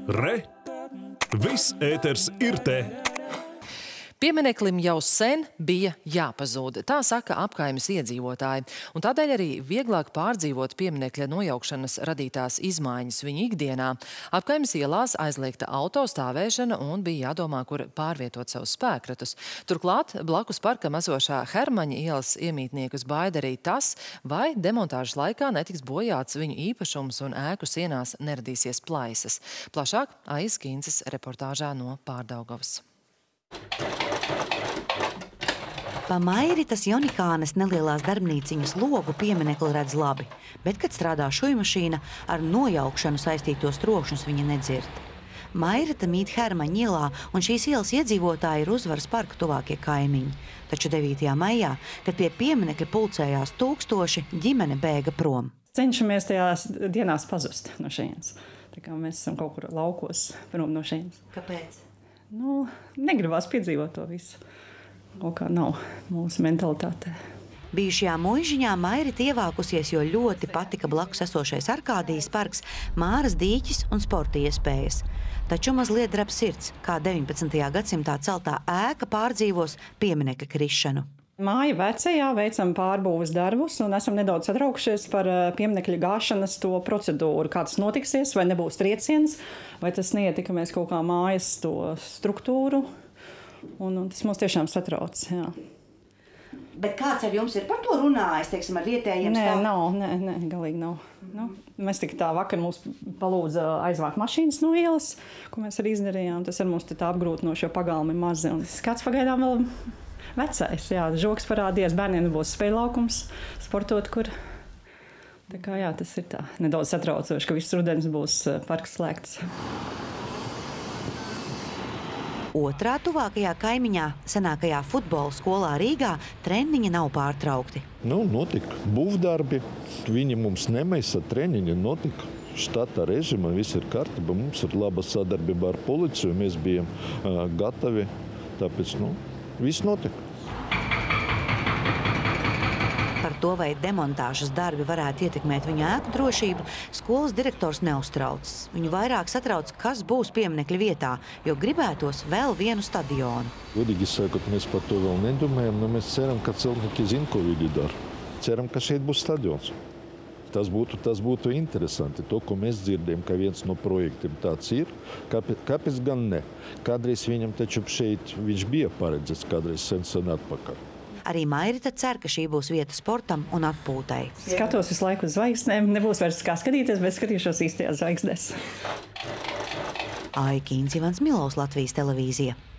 Re! Viss ēters ir te! Piemineklim jau sen bija jāpazūd, tā saka apkaimes iedzīvotāji, un tādēļ arī vieglāk pārdzīvot pieminekļa nojaukšanas radītās izmaiņas viņu ikdienā. Apkaimes ielās aizliegta auto stāvēšana un bija jādomā, kur pārvietot savus spēkratus. Turklāt blakus parkam esošā Hermaņa ielas iemītniekus baida arī tas, vai demontāžas laikā netiks bojāts viņu īpašums un ēku sienās neradīsies plaisas. Plašāk Aijas Kīnces reportāžā no Pārdaugavas. Pa Mairitas Jonikānes nelielās darbnīciņas logu pieminekli redz labi, bet, kad strādā šujmašīna, ar nojaukšanu saistītos trokšņus viņa nedzird. Mairita mīt Hermaņa ielā, un šīs ielas iedzīvotāji ir Uzvaras parka tuvākie kaimiņi. Taču 9. maijā, kad pie pieminekļa pulcējās tūkstoši, ģimene bēga prom. Cenšamies tajās dienās pazust no šejienes. Tā kā mēs esam kaut kur laukos prom no šejienes. Kāpēc? Negribās piedzīvot to visu. Kaut kā nav mūsu mentalitātē. Bijušajā Muižiņā Mairita ievākusies, jo ļoti patika blakus esošais Arkādijas parks, Māras dīķis un sporta iespējas. Taču mazliet drab sirds, kā 19. gadsimtā celtā ēka pārdzīvos pieminekļa krišanu. Māja vecajā veicam pārbūves darbus un esam nedaudz satraukšies par pieminekļa gāšanas to procedūru. Kā tas notiksies, vai nebūs trieciens, vai tas neietekmēs kaut kā mājas to struktūru. Un tas mums tiešām satrauc, jā. Bet kāds ar jums ir par to runājis, teiksim, ar vietējiem stāviem? Nē, galīgi nav. Mēs tik tā vakar mums palūdza aizvākt mašīnas no ielas, ko mēs arī izdarījām. Tas ar mums tā apgrūtinoši, jo pagalmi ir mazi. Un skats pagaidām vēl vecais, jā. Žoks parādījās, bērniem būs spēļlaukums, sportot, kur. Tā kā jā, tas ir tā nedaudz satraucoši, ka viss rudens būs parks slēgts. Otrā tuvākajā kaimiņā, senākajā futbola skolā Rīgā, treniņi nav pārtraukti. Notika būvdarbi, viņi mums nemaisa treniņi, notika štata režima, viss ir kārtība, mums ir laba sadarbība ar policiju, mēs bijām gatavi, tāpēc, viss notika. Par to, vai demontāžas darbi varētu ietekmēt viņu ēku drošību, skolas direktors neuztraucas. Viņu vairāk satrauc, kas būs pieminekļa vietā, jo gribētos vēl vienu stadionu. Godīgi sakot, mēs par to vēl nedomājam, mēs ceram, ka cilvēki zina, ko viņi dara. Ceram, ka šeit būs stadions. Tas būtu interesanti. To, ko mēs dzirdējam, ka viens no projektiem tāds ir, kāpēc gan ne? Kādreiz viņam taču šeit viņš bija paredzēts, kādreiz sen atpakaļ. Arī Mairita cer, ka šī būs vieta sportam un atpūtai. Skatos visu laiku uz zvaigznēm. Nebūs vairs kā skatīties, bet skatīšos īstajās zvaigznēs. Aija Kīnce, Ivans Milovs, Latvijas televīzija.